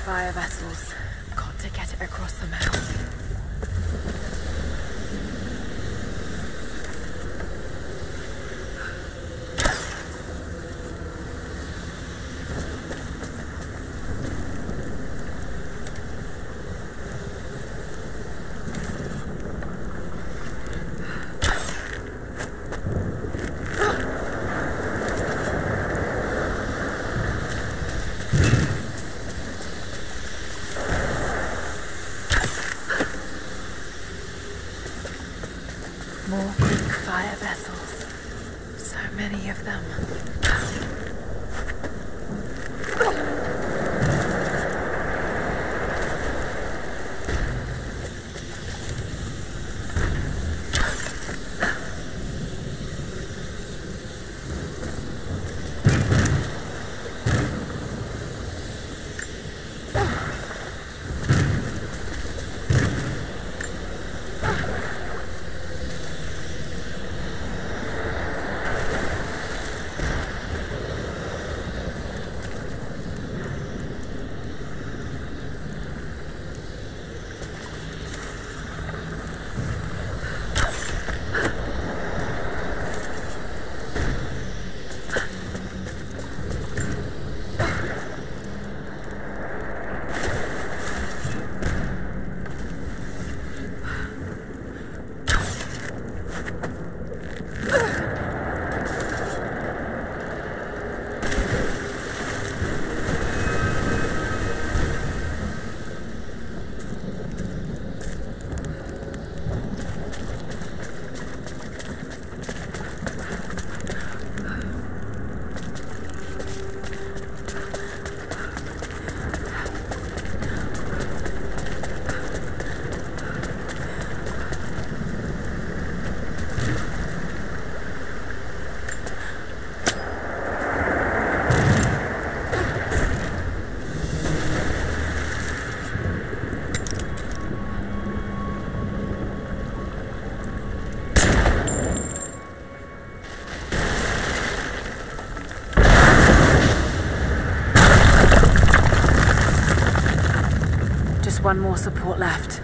fire vessels. Got to get it across somehow. More Greek fire vessels. So many of them. One more support left.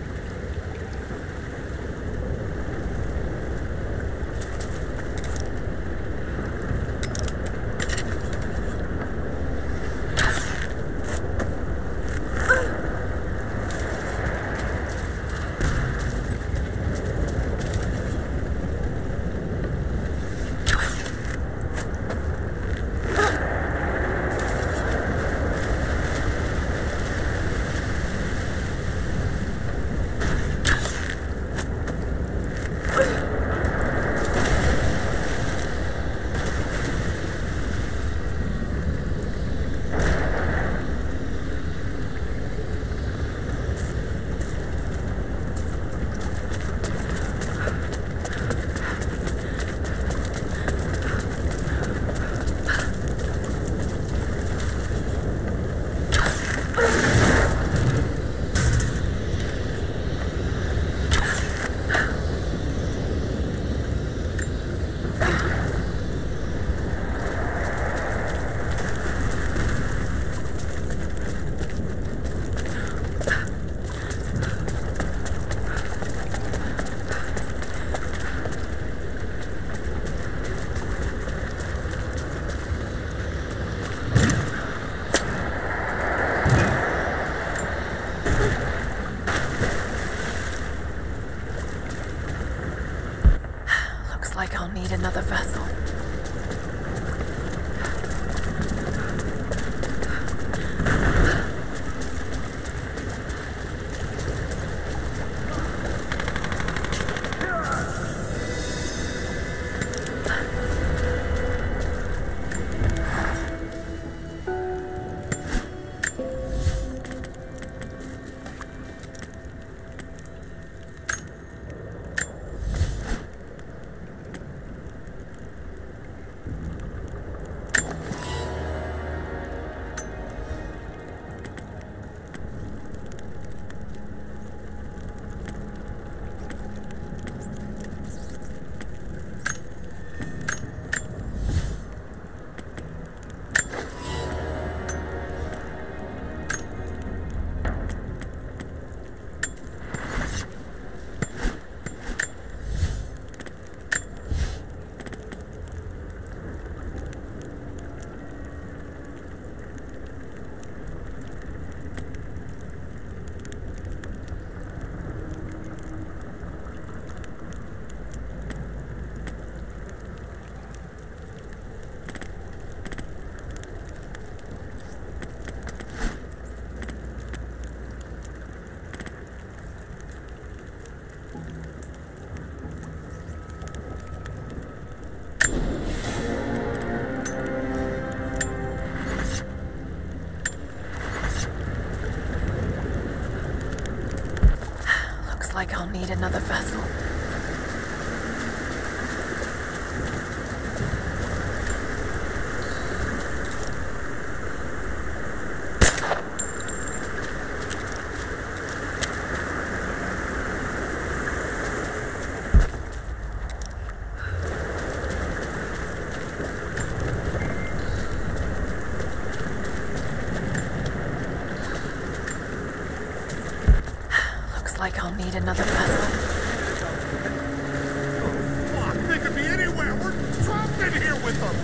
Like I'll need another vessel. like I'll need another vessel. Like I'll need another vessel. Oh, fuck! They could be anywhere! We're trapped in here with them!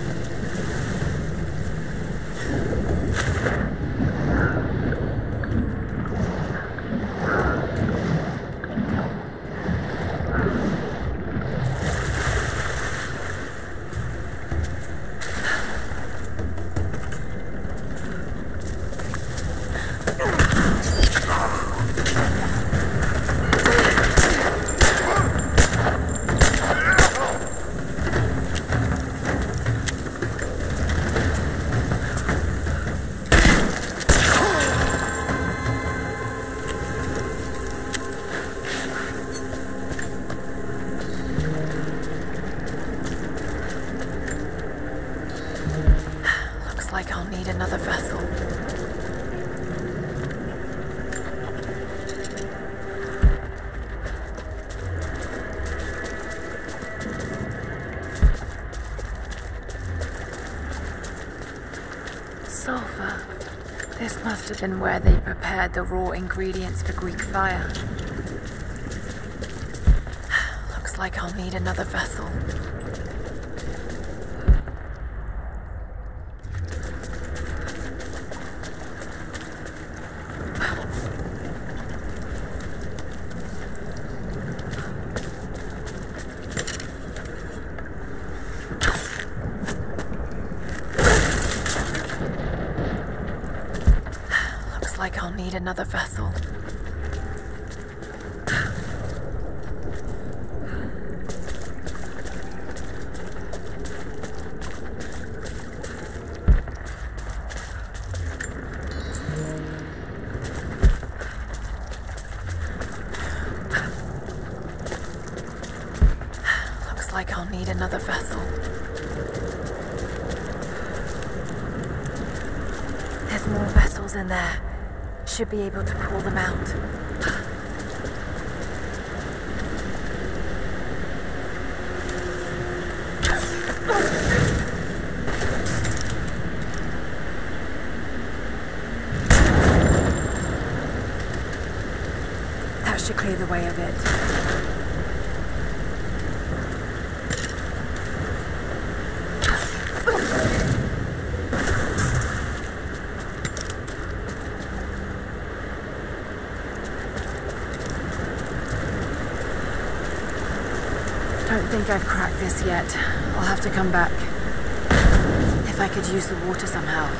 Like I'll need another vessel. Sulfur. This must have been where they prepared the raw ingredients for Greek fire. Looks like I'll need another vessel. Like I'll need another vessel. Looks like I'll need another vessel. There's more vessels in there. Should be able to pull them out. That should clear the way a bit. Don't think I've cracked this yet. I'll have to come back. If I could use the water somehow.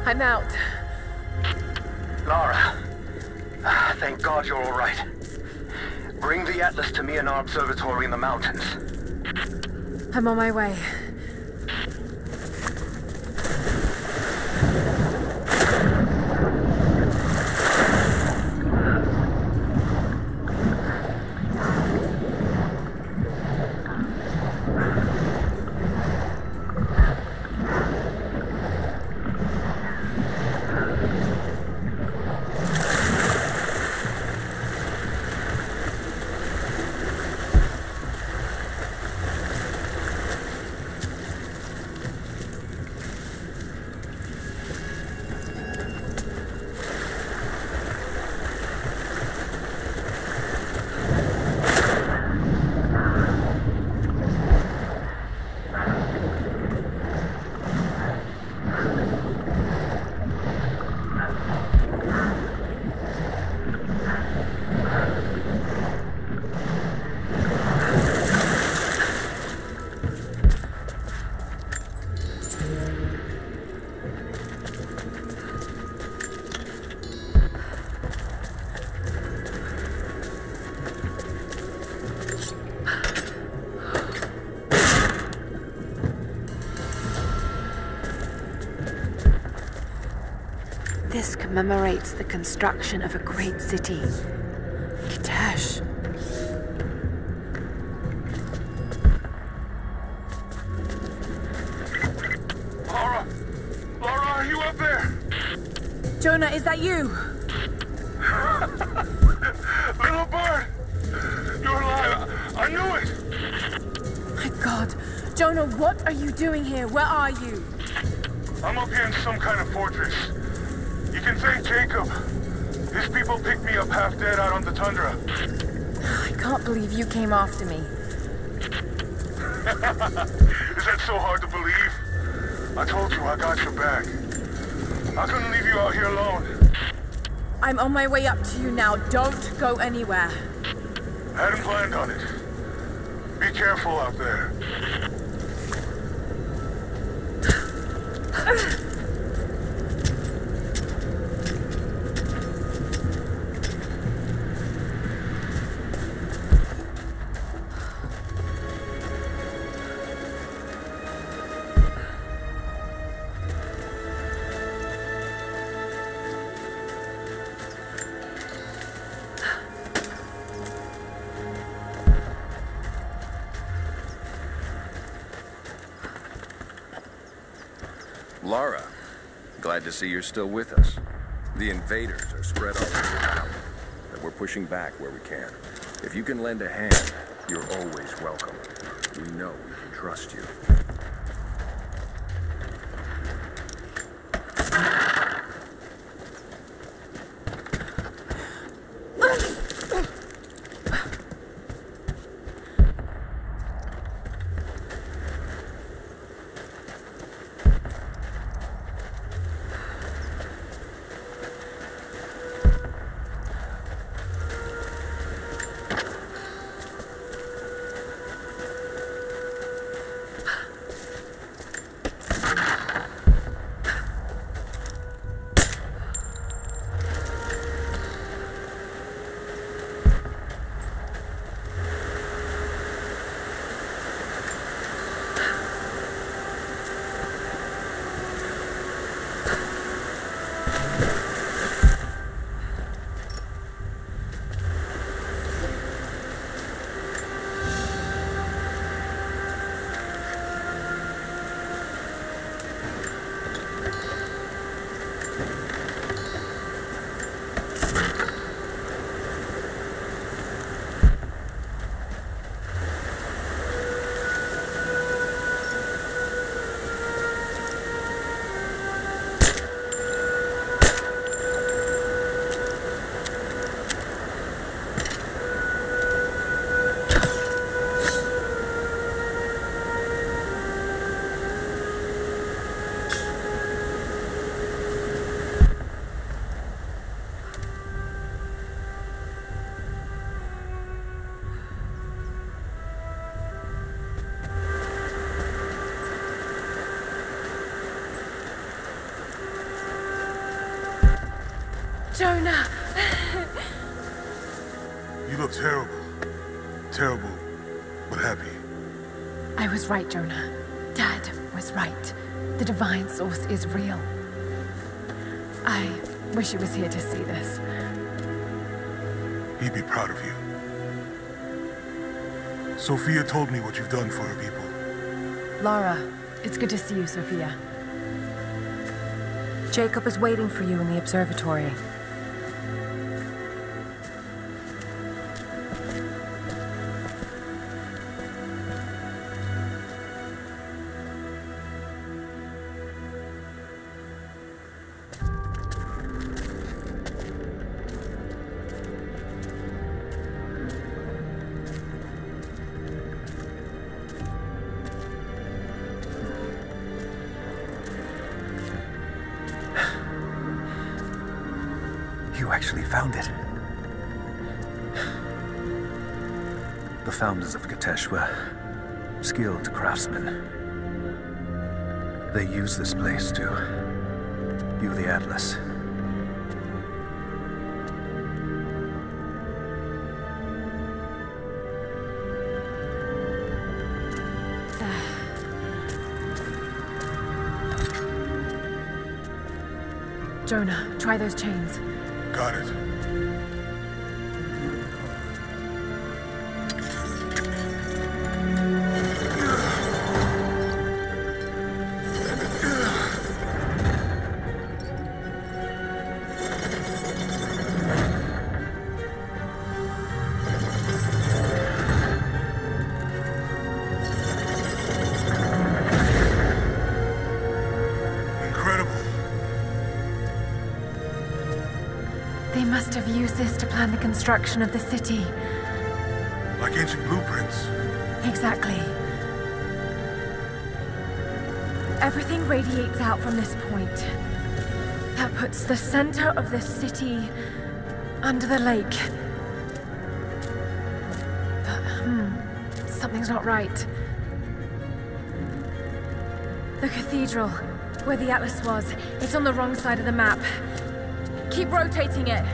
I'm out. Lara, thank God you're all right. Bring the Atlas to me in our observatory in the mountains. I'm on my way. This commemorates the construction of a great city. Kitezh. Lara! Lara, are you up there? Jonah, is that you? Little bird! You're alive! I knew it! My God. Jonah, what are you doing here? Where are you? I'm up here in some kind of fortress. You can thank Jacob. His people picked me up half dead out on the tundra. I can't believe you came after me. Is that so hard to believe? I told you I got your back. I couldn't leave you out here alone. I'm on my way up to you now. Don't go anywhere. Hadn't planned on it. Be careful out there. Lara, glad to see you're still with us. The invaders are spread all over town, and we're pushing back where we can. If you can lend a hand, you're always welcome. We know we can trust you. Jonah! You look terrible. Terrible, but happy. I was right, Jonah. Dad was right. The divine source is real. I wish he was here to see this. He'd be proud of you. Sophia told me what you've done for her people. Lara, it's good to see you, Sophia. Jacob is waiting for you in the observatory. You actually found it. The founders of Kitezh were skilled craftsmen. They used this place to view the Atlas. Jonah, try those chains. Got it. They must have used this to plan the construction of the city. Like ancient blueprints. Exactly. Everything radiates out from this point. That puts the center of the city under the lake. But, something's not right. The cathedral, where the Atlas was, it's on the wrong side of the map. Keep rotating it.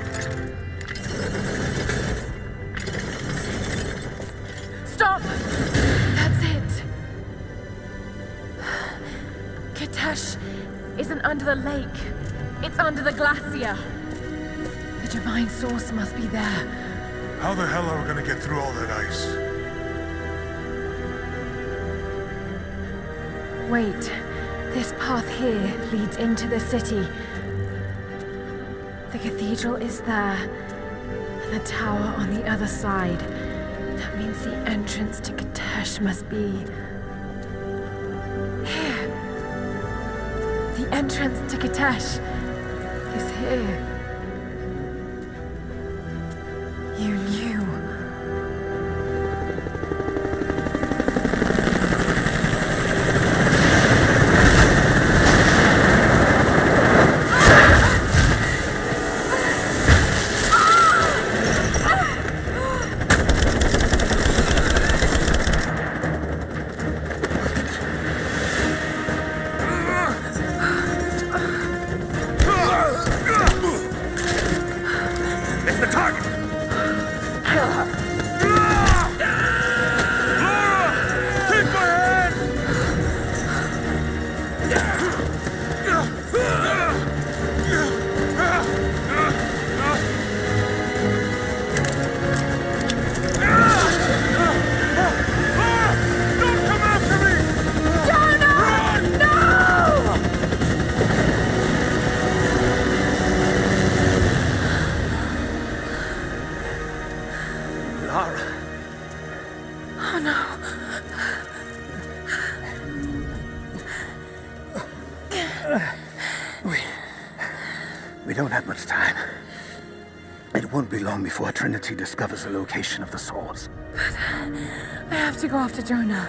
Stop! That's it. Kitezh isn't under the lake. It's under the glacier. The divine source must be there. How the hell are we gonna get through all that ice? Wait. This path here leads into the city. The cathedral is there, and the tower on the other side. That means the entrance to Kitezh must be here. The entrance to Kitezh is here. You knew. We don't have much time. It won't be long before Trinity discovers the location of the source. But I have to go after Jonah.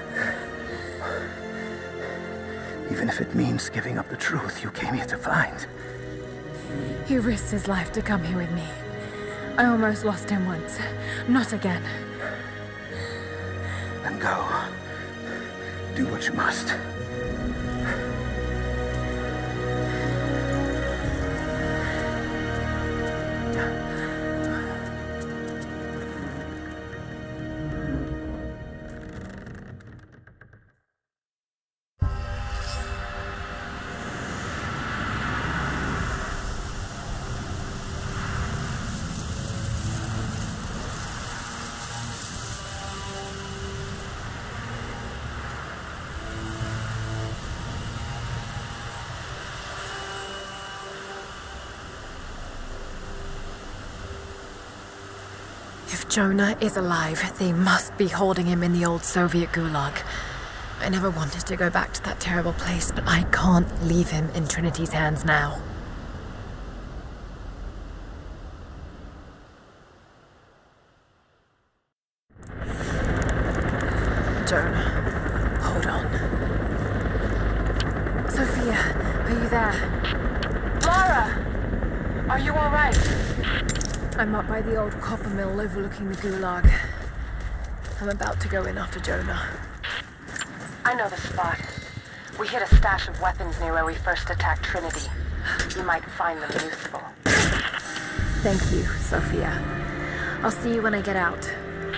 Even if it means giving up the truth you came here to find. He risked his life to come here with me. I almost lost him once. Not again. Then go. Do what you must. If Jonah is alive, they must be holding him in the old Soviet gulag. I never wanted to go back to that terrible place, but I can't leave him in Trinity's hands now. Jonah, hold on. Sophia, are you there? Lara! Are you all right? I'm up by the old copper mill overlooking the gulag. I'm about to go in after Jonah. I know the spot. We hit a stash of weapons near where we first attacked Trinity. You might find them useful. Thank you, Sophia. I'll see you when I get out.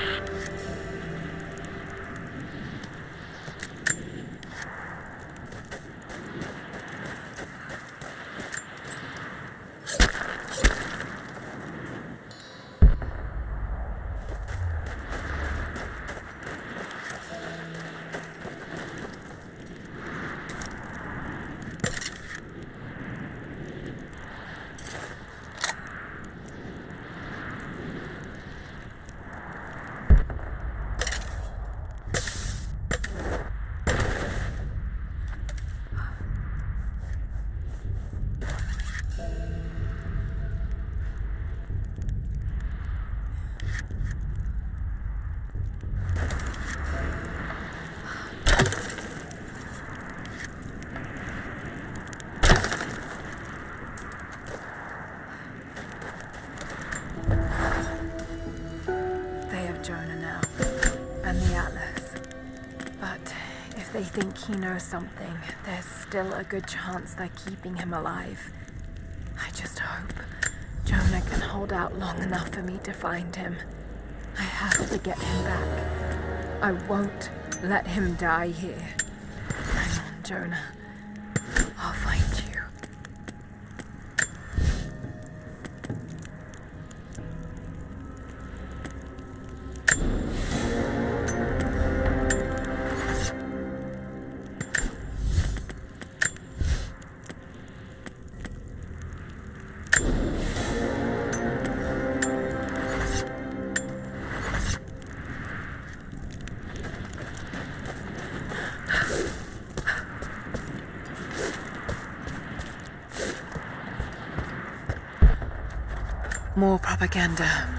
They think he knows something. There's still a good chance they're keeping him alive. I just hope Jonah can hold out long enough for me to find him. I have to get him back. I won't let him die here. Hang on, Jonah. I'll find you. More propaganda.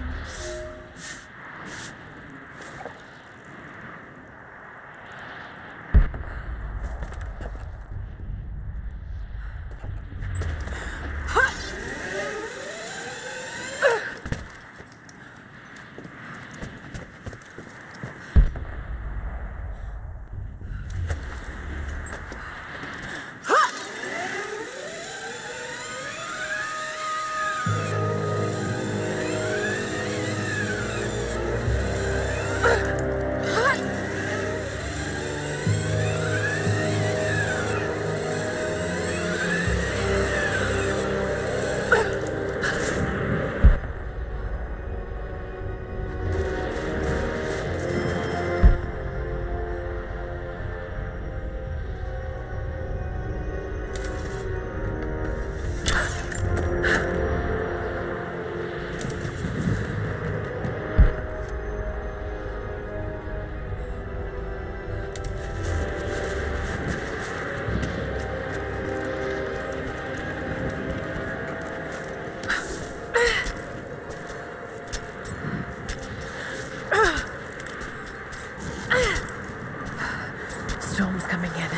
Storm's coming in.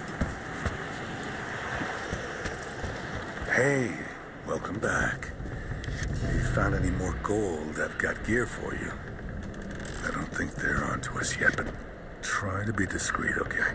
Hey, welcome back. If you found any more gold, I've got gear for you. I don't think they're onto us yet, but try to be discreet, okay?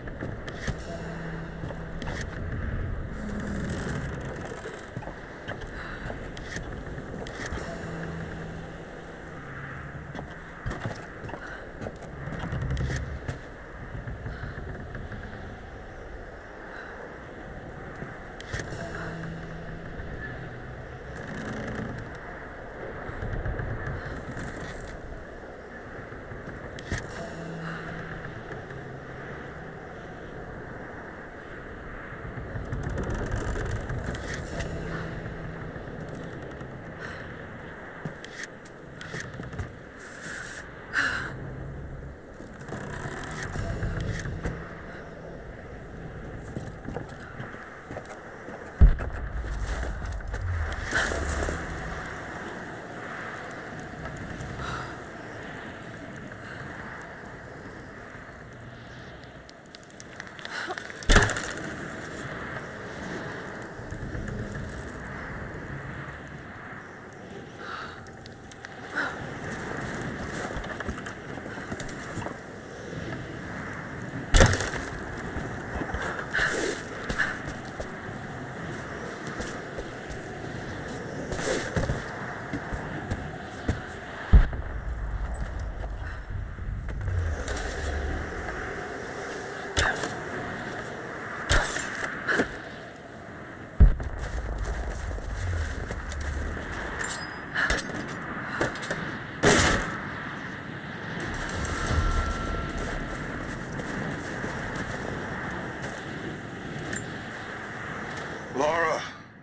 Lara!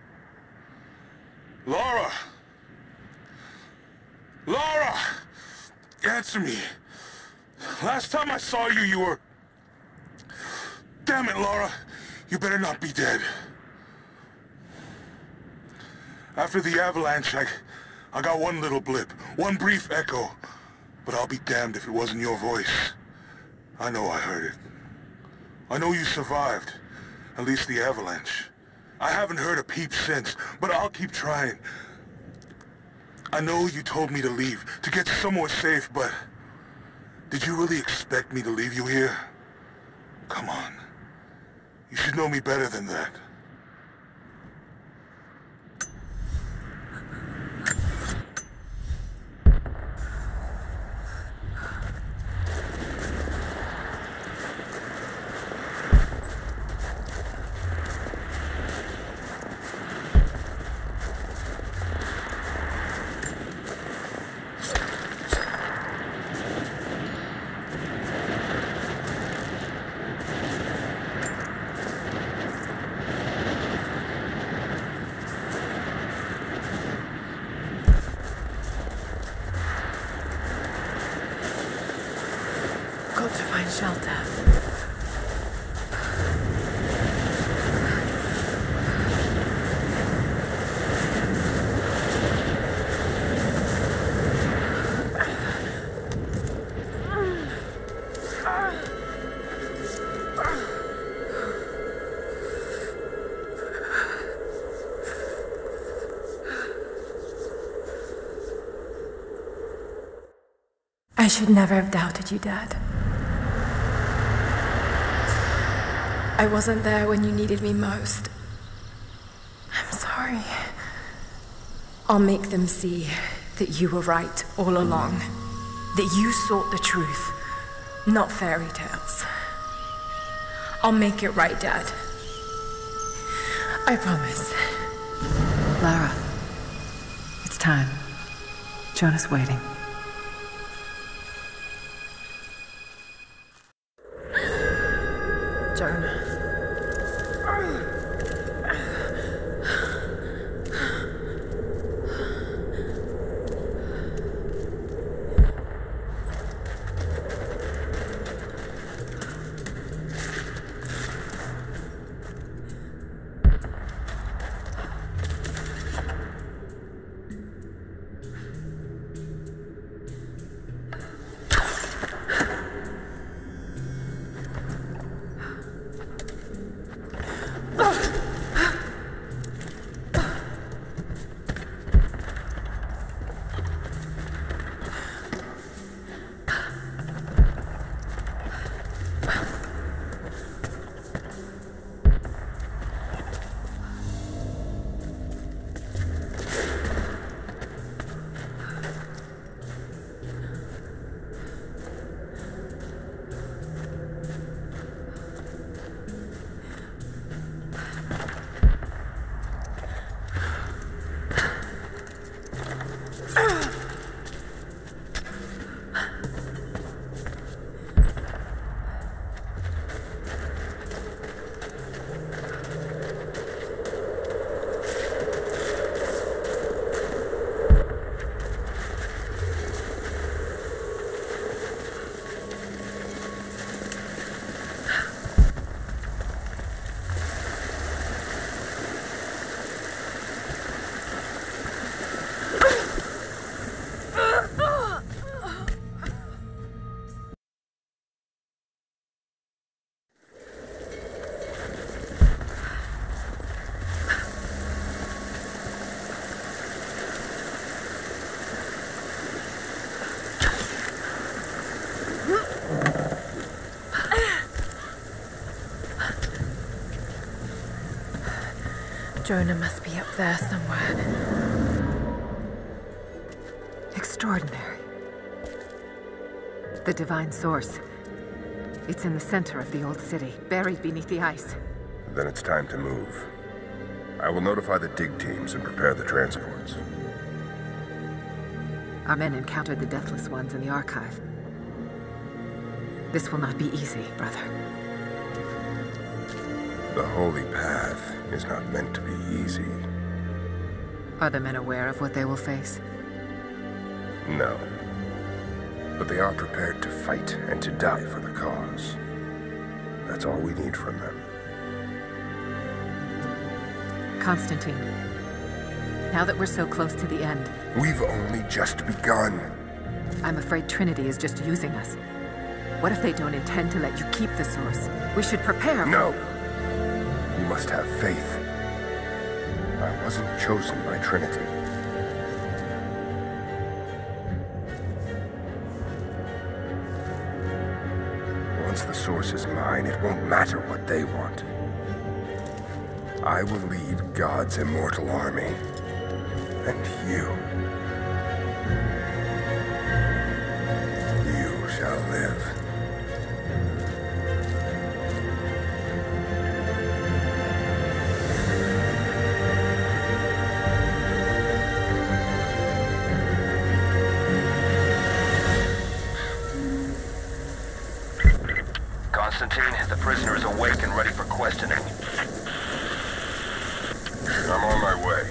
Lara! Lara! Answer me. Last time I saw you, you were... Damn it, Lara. You better not be dead. After the avalanche, I got one little blip, one brief echo. But I'll be damned if it wasn't your voice. I know I heard it. I know you survived. At least the avalanche. I haven't heard a peep since, but I'll keep trying. I know you told me to leave, to get somewhere safe, but... Did you really expect me to leave you here? Come on. You should know me better than that. Got to find shelter. I should never have doubted you, Dad. I wasn't there when you needed me most. I'm sorry. I'll make them see that you were right all along. That you sought the truth, not fairy tales. I'll make it right, Dad. I promise. Lara, it's time. Jonah's waiting. Jonah. Jonah must be up there somewhere. Extraordinary. The Divine Source. It's in the center of the old city, buried beneath the ice. Then it's time to move. I will notify the dig teams and prepare the transports. Our men encountered the Deathless Ones in the Archive. This will not be easy, brother. The Holy Path is not meant to be easy. Are the men aware of what they will face? No. But they are prepared to fight and to die for the cause. That's all we need from them. Constantine, now that we're so close to the end... We've only just begun. I'm afraid Trinity is just using us. What if they don't intend to let you keep the Source? We should prepare. No! You must have faith. I wasn't chosen by Trinity. Once the Source is mine, it won't matter what they want. I will lead God's immortal army. And you shall live. Constantine, the prisoner is awake and ready for questioning. I'm on my way.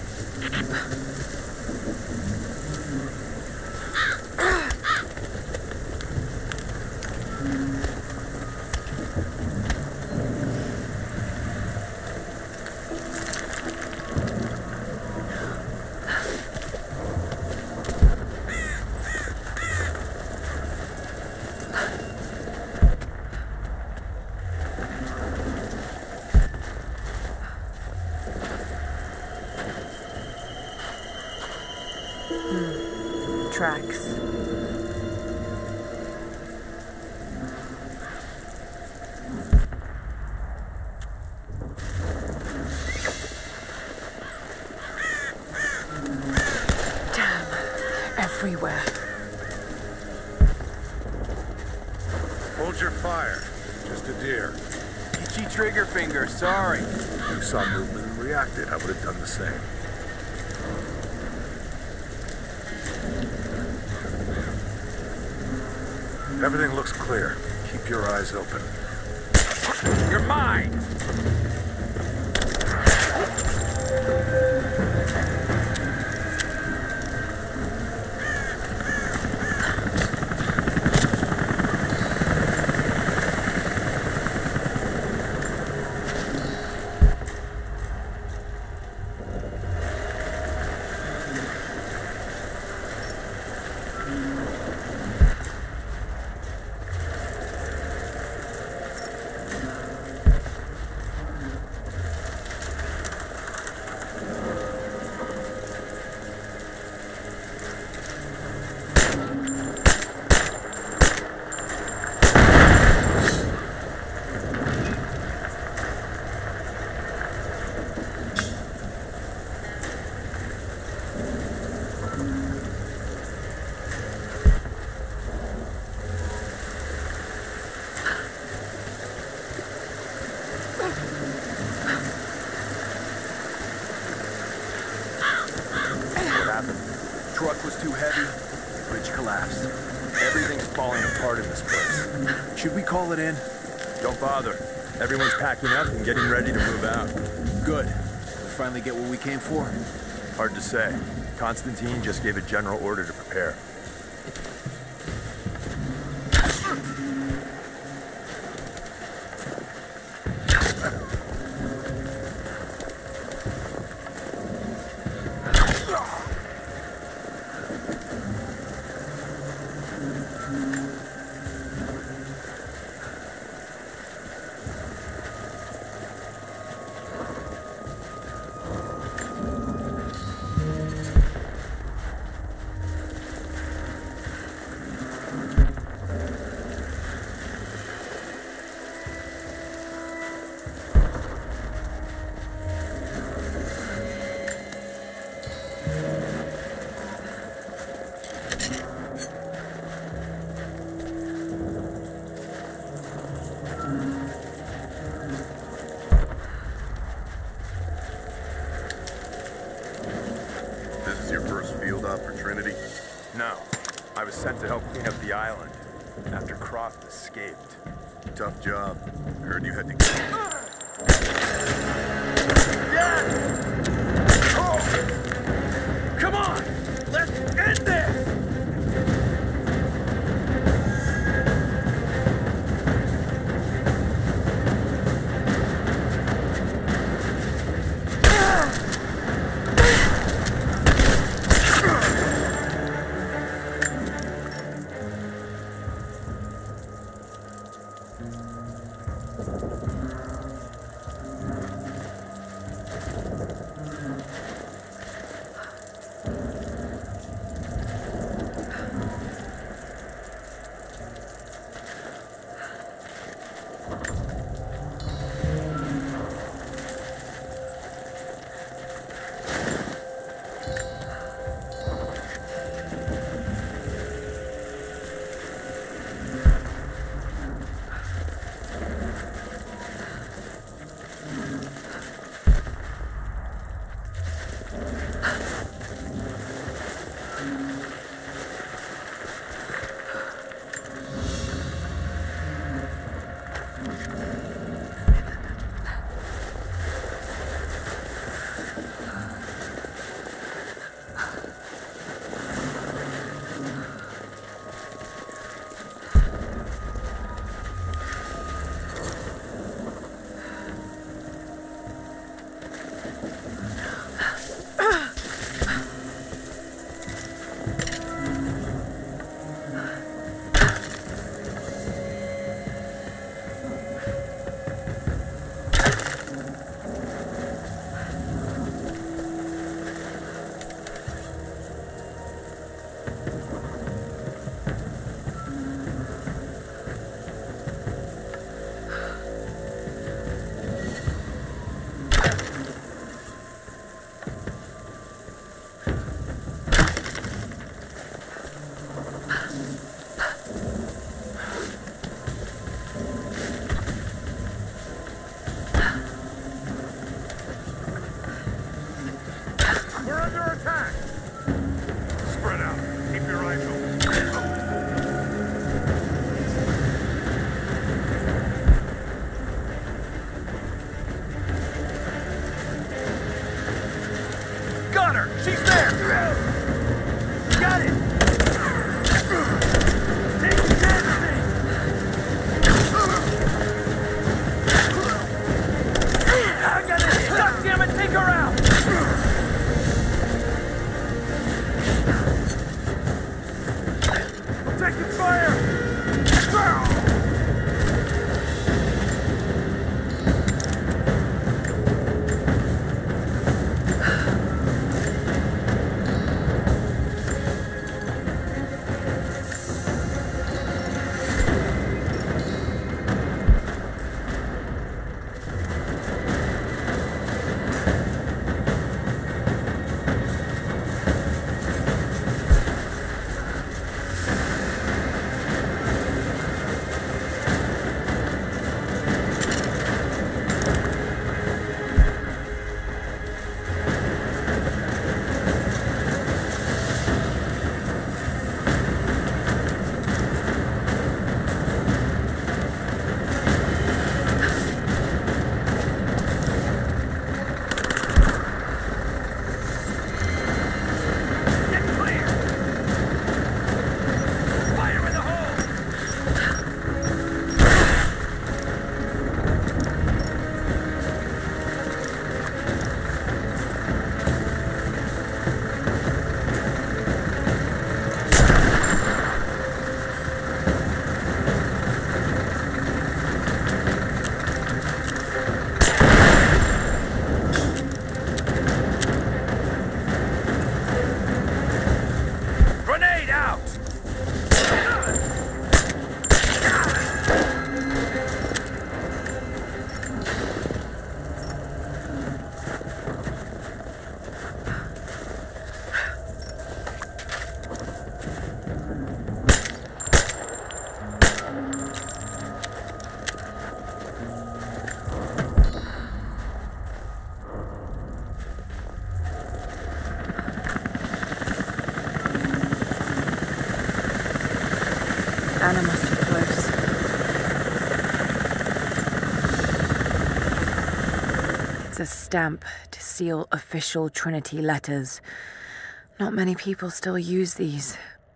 Tracks. Damn. Everywhere. Hold your fire. Just a deer. Itchy trigger finger, sorry. You saw movement and reacted. I would have done the same. Everything looks clear. Keep your eyes open. You're mine! Truck was too heavy, the bridge collapsed. Everything's falling apart in this place. Should we call it in? Don't bother. Everyone's packing up and getting ready to move out. Good. We finally get what we came for? Hard to say. Constantine just gave a general order to prepare. killed off for Trinity? No. I was sent to help clean up the island after Croft escaped. Tough job. Heard you had to kill. Oh! Come on! Let's end this! Anna must be close. It's a stamp to seal official Trinity letters. Not many people still use these.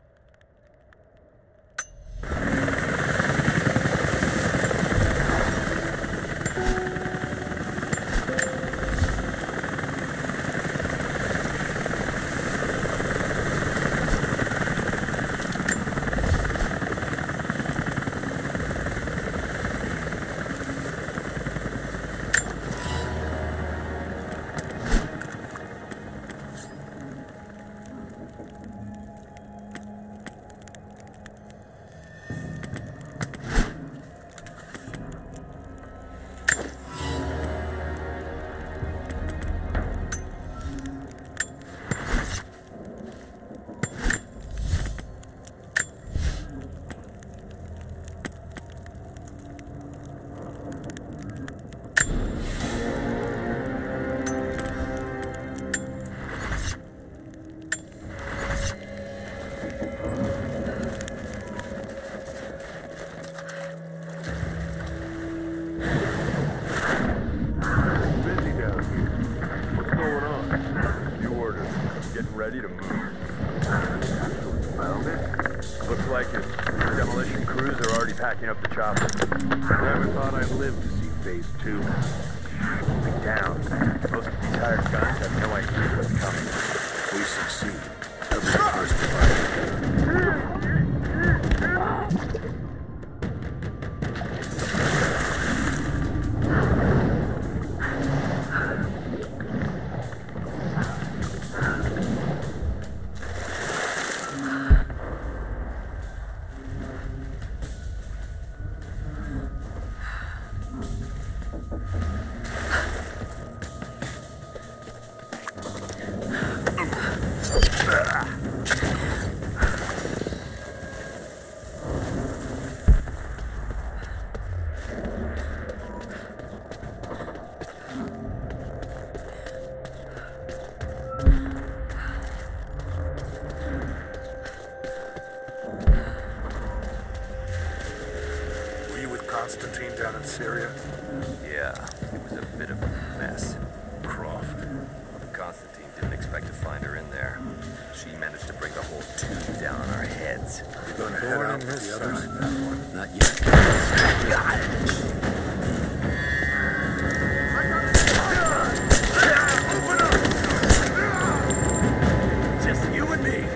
Ready to move. Looks like his demolition crews are already packing up the chopper. Never thought I'd live to see phase 2. Shooting down. Most of these hired guns have no idea what's coming. We succeed. They'll be the first to fight. Constantine down in Syria? Yeah, it was a bit of a mess. Croft. Constantine didn't expect to find her in there. She managed to bring the whole tube down on our heads. You're gonna head out with the others? Not yet. Got it! Just you and me.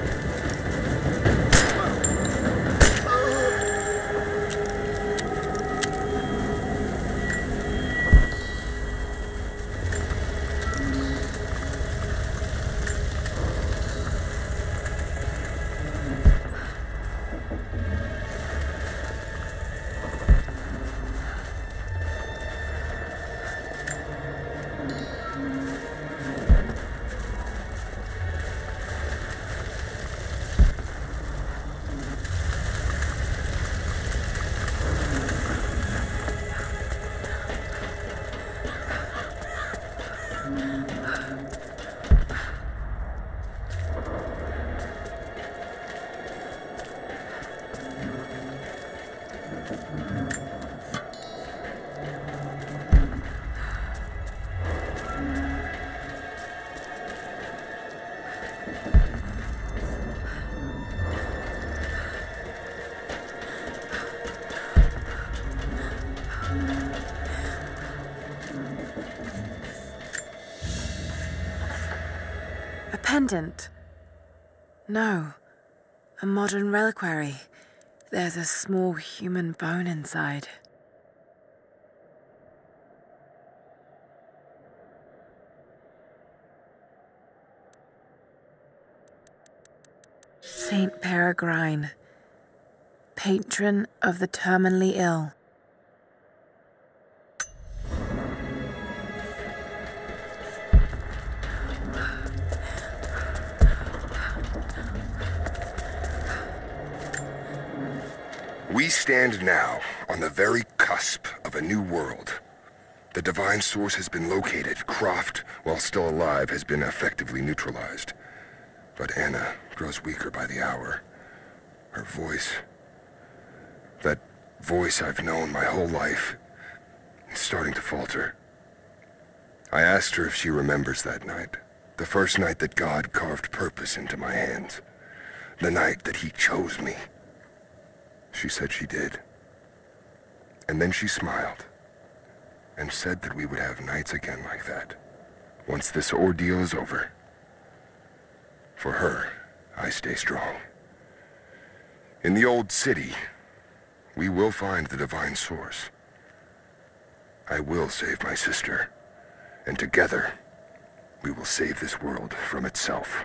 A pendant? No. A modern reliquary. There's a small human bone inside. Saint Peregrine, patron of the terminally ill. We stand now on the very cusp of a new world. The divine source has been located. Croft, while still alive, has been effectively neutralized. But Anna grows weaker by the hour. Her voice, voice I've known my whole life, is starting to falter. I asked her if she remembers that night. The first night that God carved purpose into my hands. The night that he chose me. She said she did. And then she smiled and said that we would have nights again like that, once this ordeal is over. For her, I stay strong. In the old city, we will find the divine source. I will save my sister, and together, we will save this world from itself.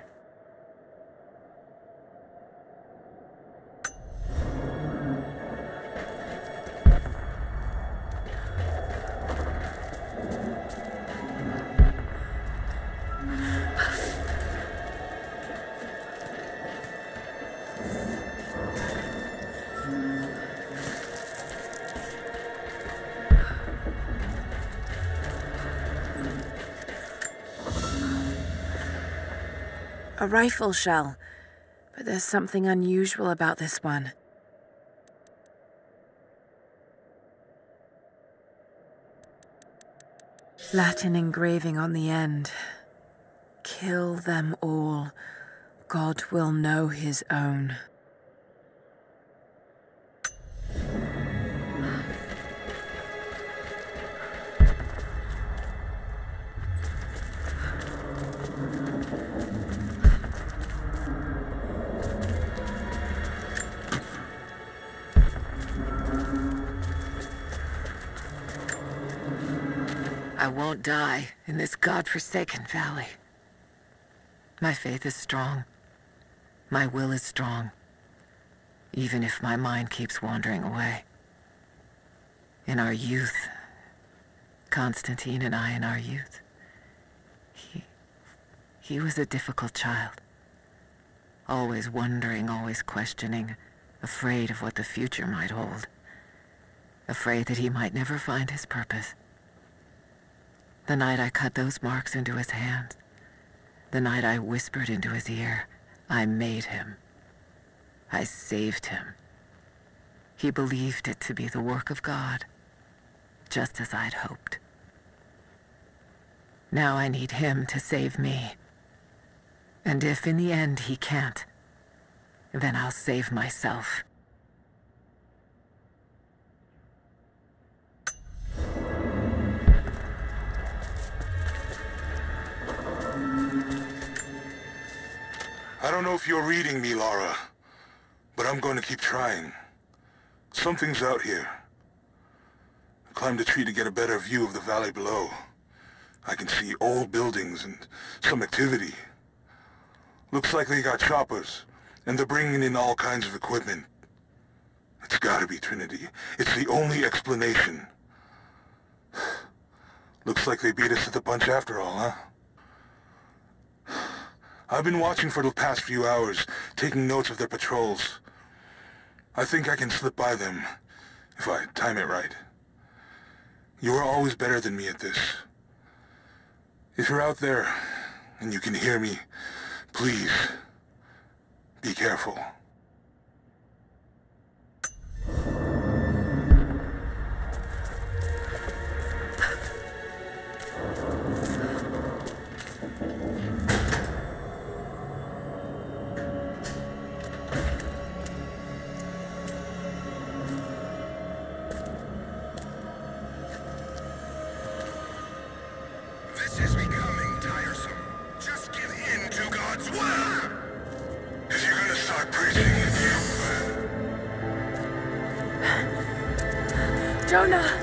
A rifle shell, but there's something unusual about this one. Latin engraving on the end. Kill them all. God will know his own. I won't die in this godforsaken valley. My faith is strong. My will is strong. Even if my mind keeps wandering away. In our youth, Constantine and I in our youth, he was a difficult child. Always wondering, always questioning, afraid of what the future might hold. Afraid that he might never find his purpose. The night I cut those marks into his hand, the night I whispered into his ear, I made him. I saved him. He believed it to be the work of God, just as I'd hoped. Now I need him to save me. And if in the end he can't, then I'll save myself. I don't know if you're reading me, Lara, but I'm going to keep trying. Something's out here. I climbed a tree to get a better view of the valley below. I can see old buildings and some activity. Looks like they got choppers, and they're bringing in all kinds of equipment. It's gotta be Trinity. It's the only explanation. Looks like they beat us to the punch after all, huh? I've been watching for the past few hours, taking notes of their patrols. I think I can slip by them, if I time it right. You are always better than me at this. If you're out there, and you can hear me, please, be careful. This is becoming tiresome. Just get into God's will! If you're gonna start preaching, Jonah!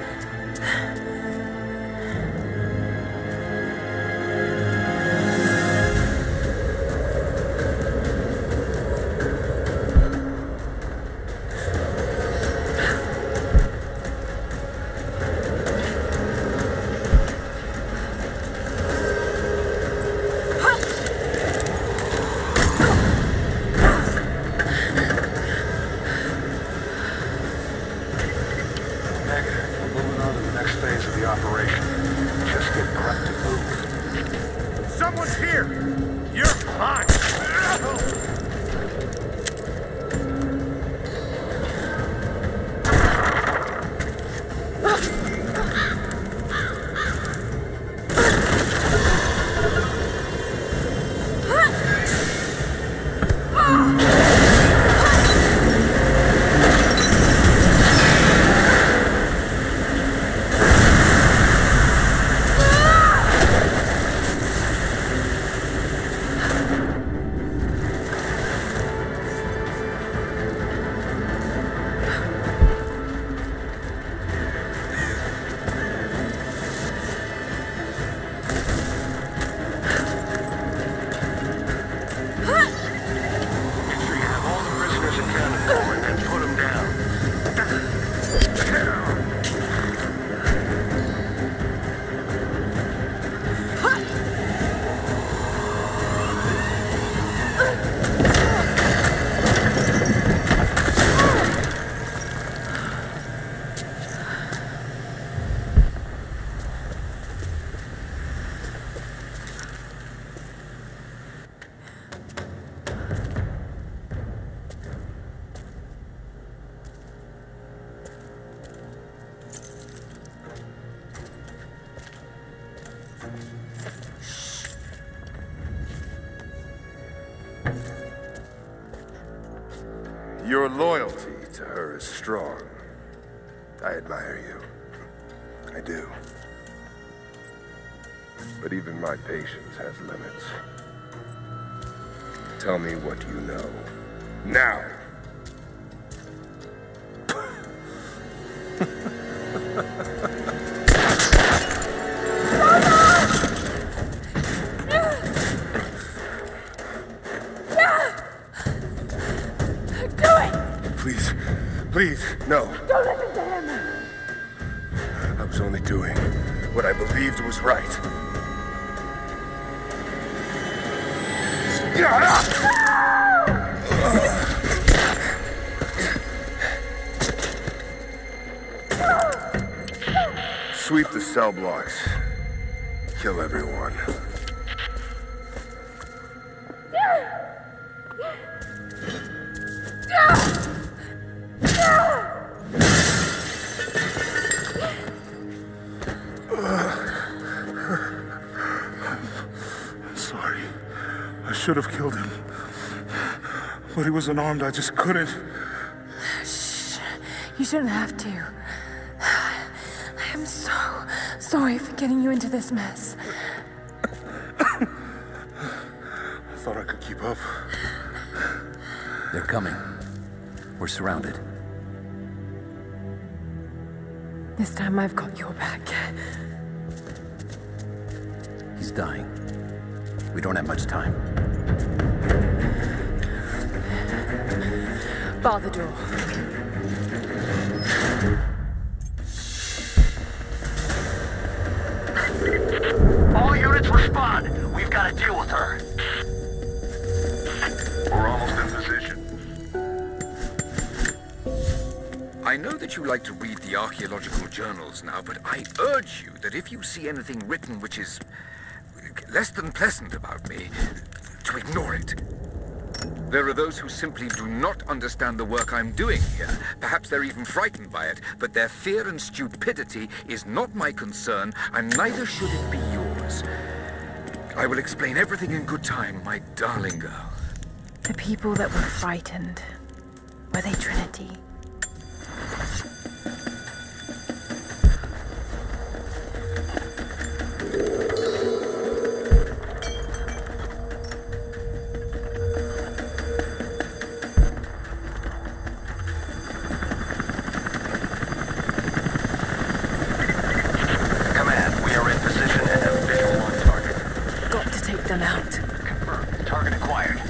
Your loyalty to her is strong. I admire you. I do. But even my patience has limits. Tell me what you know. Now! Please, please, no. Don't listen to him! I was only doing what I believed was right. Sweep the cell blocks. Kill everyone. Sorry. I should have killed him. But he was unarmed, I just couldn't. Shh. You shouldn't have to. I am so sorry for getting you into this mess. I thought I could keep up. They're coming. We're surrounded. This time I've got your back. He's dying. We don't have much time. Bar the door. All units respond. We've got to deal with her. We're almost in position. I know that you like to read the archaeological journals now, but I urge you that if you see anything written which is less than pleasant about me, to ignore it. There are those who simply do not understand the work I'm doing here. Perhaps they're even frightened by it, but their fear and stupidity is not my concern, and neither should it be yours. I will explain everything in good time, my darling girl. The people that were frightened, were they Trinity? Command, we are in position and have visual on target. Got to take them out. Confirmed. Target acquired.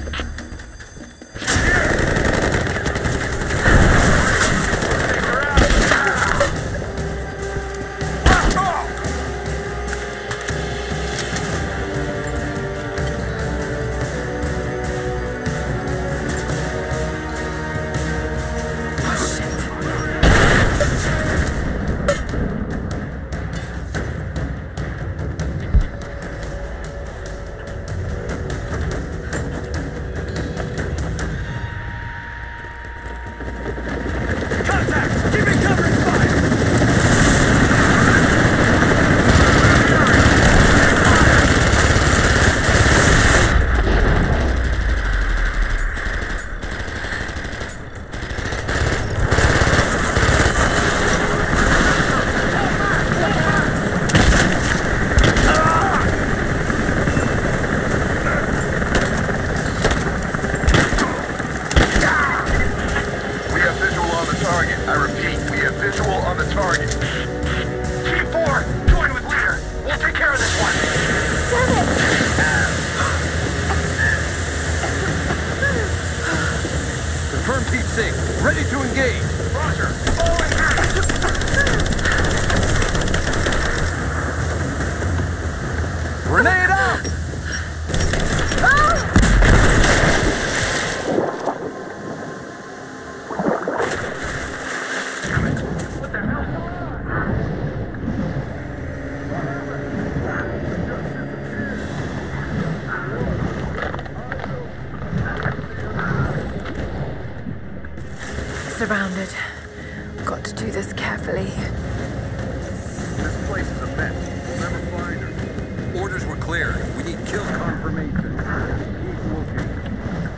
Ready to engage. Roger. Falling Grenade out! Damn it. What the hell? Surrounded. Got to do this carefully. This place is a mess. We'll never find her. Orders were clear. We need kill confirmation. Keep looking.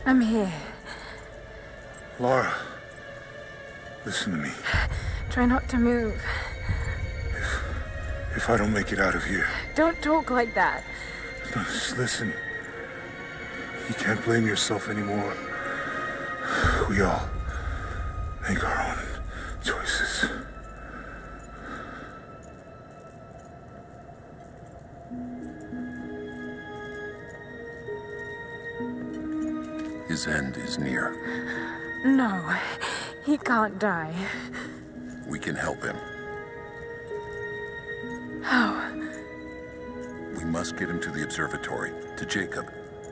I'm here. Lara, listen to me. Try not to move. If I don't make it out of here... Don't talk like that. No, just listen. You can't blame yourself anymore. We all make our own choices. His end is near. No, he can't die. We can help him. How? We must get him to the observatory, to Jacob.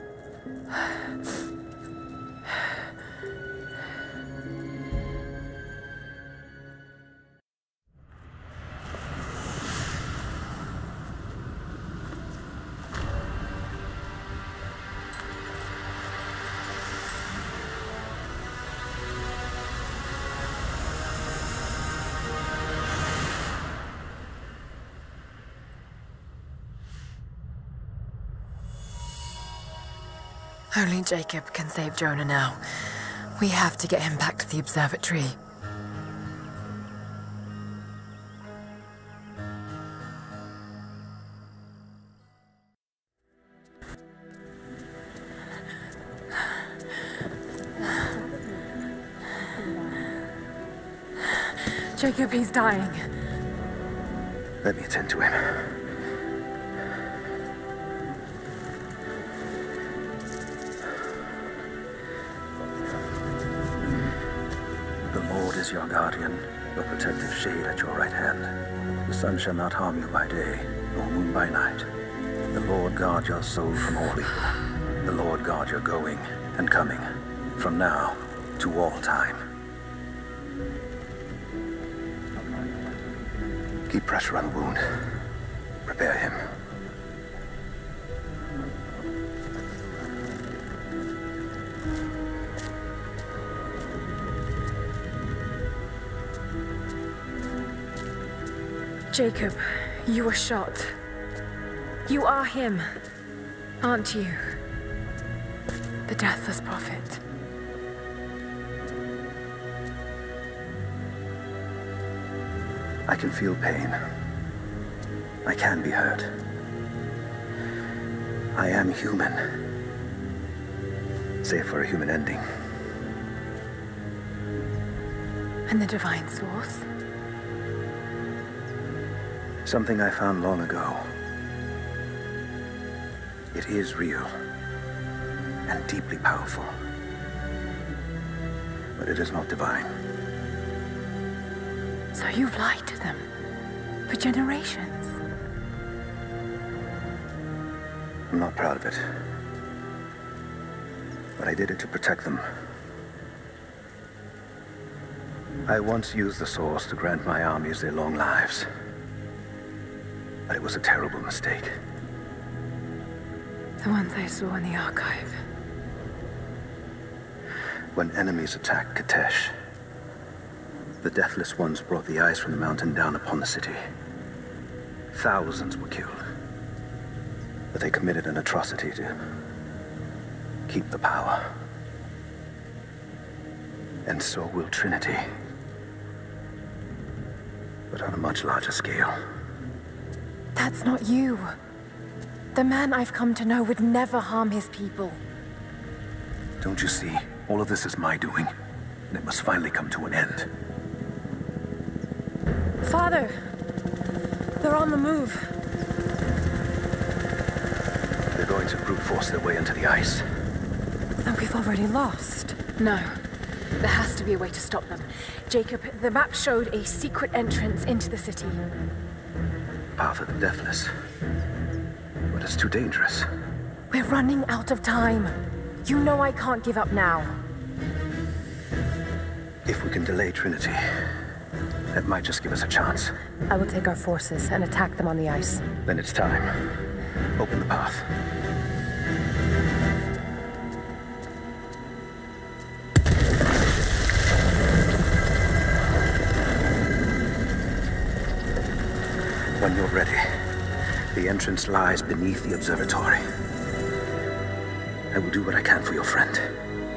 Only Jacob can save Jonah now. We have to get him back to the observatory. Jacob, he's dying. Let me attend to him. Is your guardian, your protective shade at your right hand. The sun shall not harm you by day, nor moon by night. The Lord guard your soul from all evil. The Lord guard your going and coming, from now to all time. Keep pressure on the wound. Prepare him. Jacob, you were shot. You are him, aren't you? The Deathless Prophet. I can feel pain. I can be hurt. I am human. Save for a human ending. And the Divine Source? Something I found long ago. It is real and deeply powerful, but it is not divine. So you've lied to them for generations. I'm not proud of it, but I did it to protect them. I once used the Source to grant my armies their long lives. But it was a terrible mistake. The ones I saw in the archive. When enemies attacked Katesh, the Deathless Ones brought the ice from the mountain down upon the city. Thousands were killed. But they committed an atrocity to keep the power. And so will Trinity. But on a much larger scale. That's not you. The man I've come to know would never harm his people. Don't you see? All of this is my doing, and it must finally come to an end. Father! They're on the move. They're going to brute force their way into the ice. Then we've already lost. No. There has to be a way to stop them. Jacob, the map showed a secret entrance into the city. Path of the Deathless. But it's too dangerous. We're running out of time. You know I can't give up now. If we can delay Trinity, that might just give us a chance. I will take our forces and attack them on the ice. Then it's time. Open the path. When you're ready, the entrance lies beneath the observatory. I will do what I can for your friend.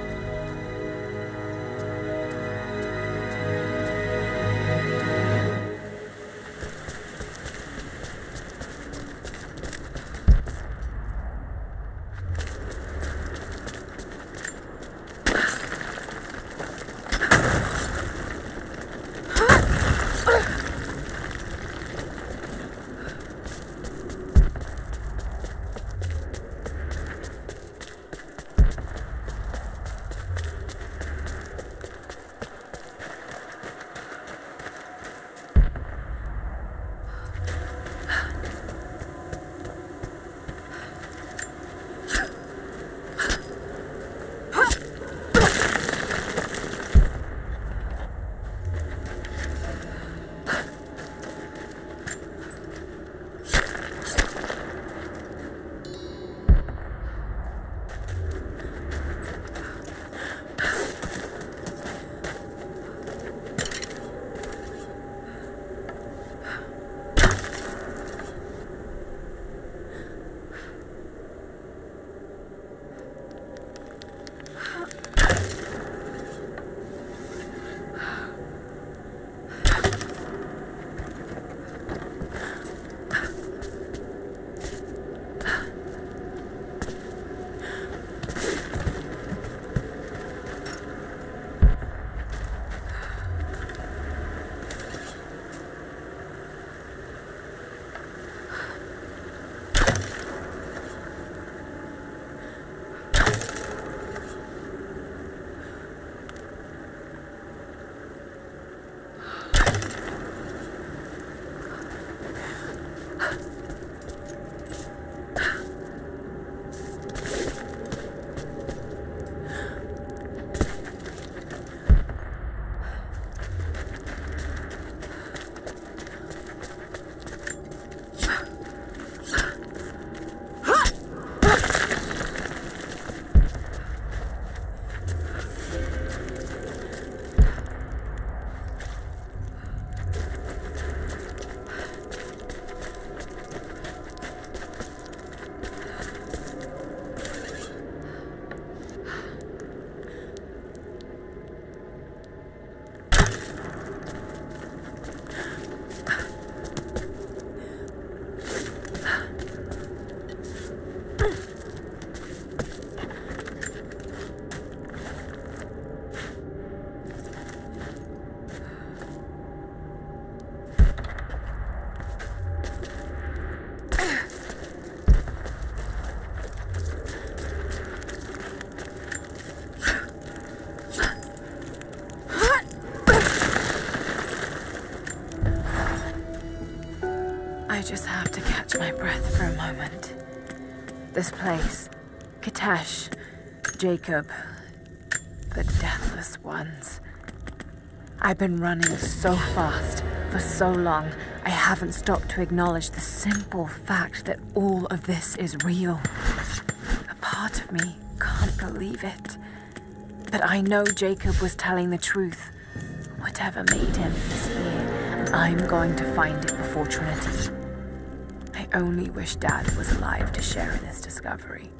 my breath for a moment. This place, Kitesh, Jacob, the Deathless Ones. I've been running so fast for so long, I haven't stopped to acknowledge the simple fact that all of this is real. A part of me can't believe it. But I know Jacob was telling the truth. Whatever made him is here, and I'm going to find it before Trinity. I only wish Dad was alive to share in this discovery.